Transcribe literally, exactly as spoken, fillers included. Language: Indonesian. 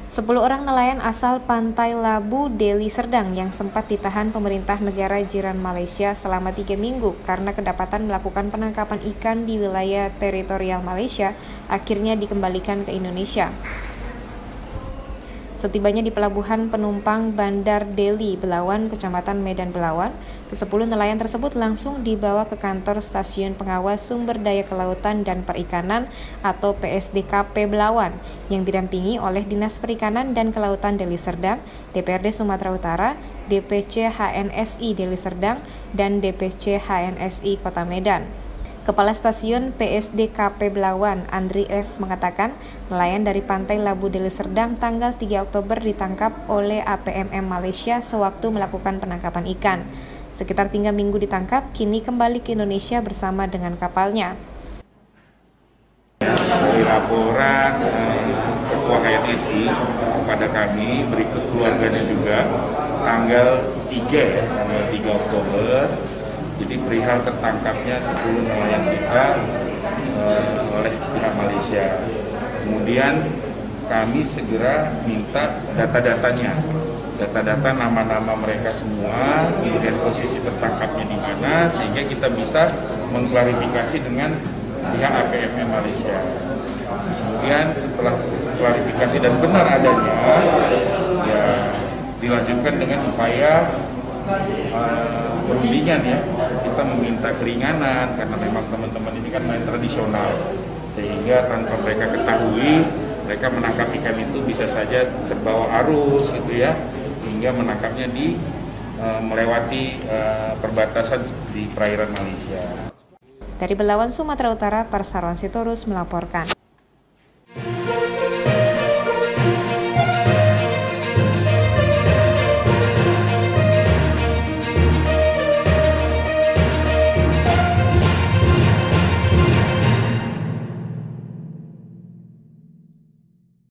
Sepuluh orang nelayan asal Pantai Labu, Deli Serdang yang sempat ditahan pemerintah negara jiran Malaysia selama tiga minggu karena kedapatan melakukan penangkapan ikan di wilayah teritorial Malaysia akhirnya dikembalikan ke Indonesia. Setibanya di pelabuhan penumpang Bandar Deli, Belawan, Kecamatan Medan Belawan, kesepuluh nelayan tersebut langsung dibawa ke kantor Stasiun Pengawas Sumber Daya Kelautan dan Perikanan atau P S D K P Belawan yang didampingi oleh Dinas Perikanan dan Kelautan Deli Serdang, D P R D Sumatera Utara, D P C H N S I Deli Serdang, dan D P C H N S I Kota Medan. Kepala Stasiun P S D K P Belawan, Andri F. mengatakan, nelayan dari Pantai Labu Deli Serdang tanggal tiga Oktober ditangkap oleh A P M M Malaysia sewaktu melakukan penangkapan ikan. Sekitar tiga minggu ditangkap, kini kembali ke Indonesia bersama dengan kapalnya. Dari laporan eh, Ketua H N S I kepada kami, berikut keluarganya juga, tanggal tiga ya, tanggal tiga Oktober, jadi perihal tertangkapnya sepuluh nelayan kita uh, oleh pihak Malaysia. Kemudian kami segera minta data-datanya, data-data nama-nama mereka semua, kemudian posisi tertangkapnya di mana, sehingga kita bisa mengklarifikasi dengan pihak A P M M Malaysia. Kemudian setelah klarifikasi dan benar adanya, ya dilanjutkan dengan upaya uh, perundingan ya. Kita meminta keringanan karena memang teman-teman ini kan main tradisional, sehingga tanpa mereka ketahui mereka menangkap ikan itu bisa saja terbawa arus gitu ya, hingga menangkapnya di uh, melewati uh, perbatasan di perairan Malaysia. Dari Belawan, Sumatera Utara, Persarwan Sitorus melaporkan.